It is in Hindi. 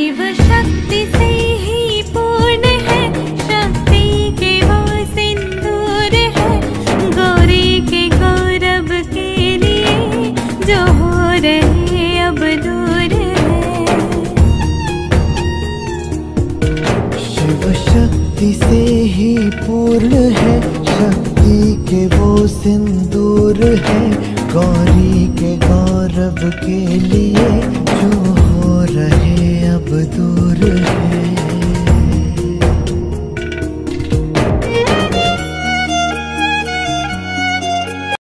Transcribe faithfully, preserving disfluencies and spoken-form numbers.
शिव शक्ति से ही पूर्ण है, शक्ति के वो सिंदूर है, गौरी के गौरव के लिए जो हो रहे अब दूर है। शिव शक्ति से ही पूर्ण है, शक्ति के वो सिंदूर है, गौरी के गौरव के लिए जो